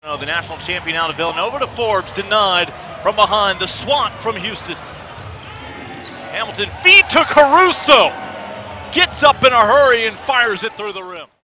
The national champion out of Villanova to Forbes, denied from behind. The swat from Eustis. Hamilton feed to Caruso. Gets up in a hurry and fires it through the rim.